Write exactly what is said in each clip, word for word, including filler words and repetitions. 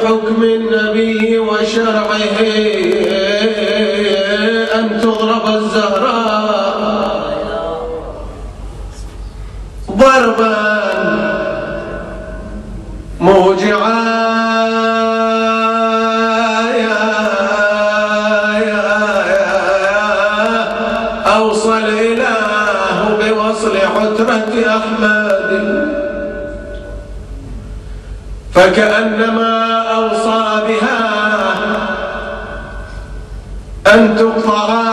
بحكم النبي وشرعه أن تضرب الزهراء ضربا موجعا أوصى الإله بوصل حترة أحمد، فكأنما أوصى بها أن تقطع.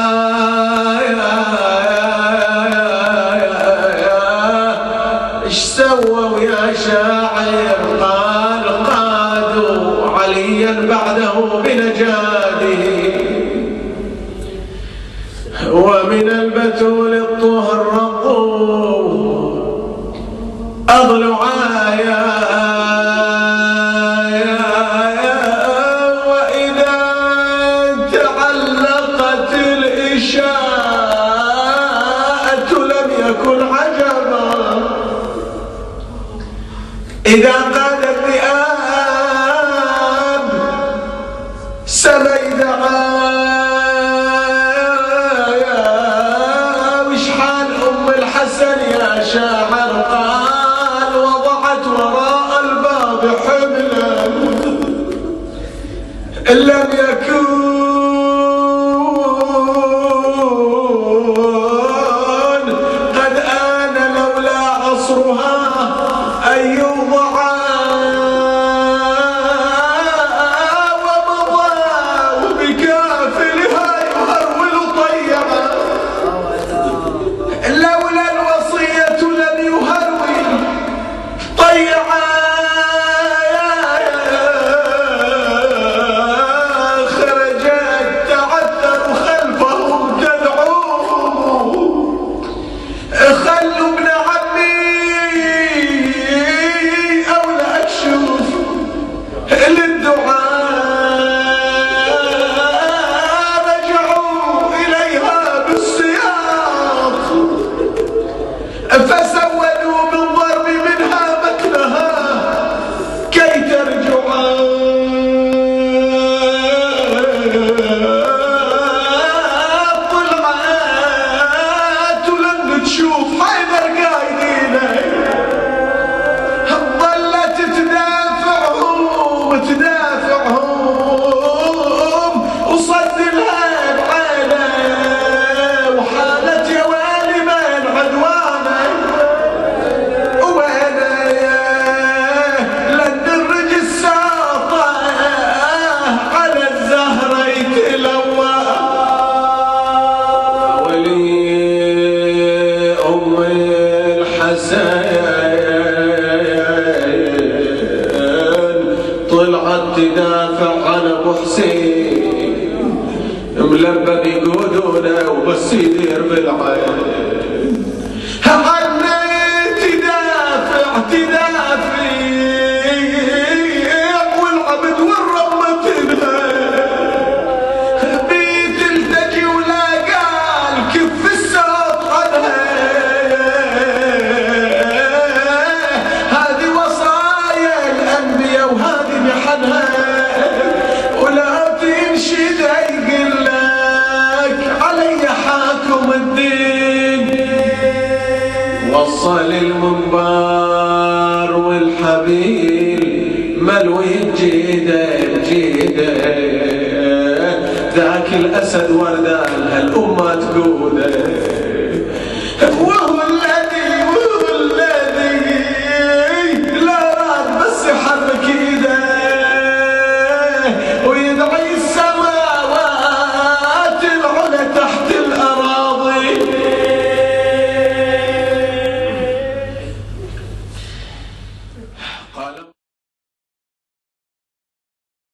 إيش سووا يا شاعر؟ قال قادوا عليا بعده بنجاده، ومن البتول الطهر رقوا أضلعايا، وإذا تعلقت الإشاءة لم يكن عجبا، إذا قاد الذئاب سميدعا. يا شاعر قال وضعت وراء الباب حملا لم يكون قد آن لولا عصرها أن يوضع، ومضى وبكافلها يهرول طيبا، لولا الوصية لم يهرول طيعا. خرجت تعثر خلفهم تدعوه، خلوا ابن عمي أو لا أشوف للدعاء، رجعوا إليها بالسياط فسودوا بالضرب منها مكنها كي ترجع. طلعت ولم تشوف حيدر قايدينه، ظلت تدافعهم تدافعهم وصد لها بعينه، وحالت يا ويلي من عدوانه وينه لن الرج الساطه على الزهره يتلوى. ولي ام الحسن طلعت تدافع عن ابو حسين، ملبى بيقودونه وبس يدير بالعين، عني تدافع تدافع والعبد والرمة بيت التجي ولا قال كف الساط عنها. هذه وصايا الأنبياء وهذه محنها، ولا تنشد يقول لك علي حاكم الدين. وصل المنبر والحبيب ملوي بجيده بجيده، ذاك الأسد وردان هالأمة تقوده،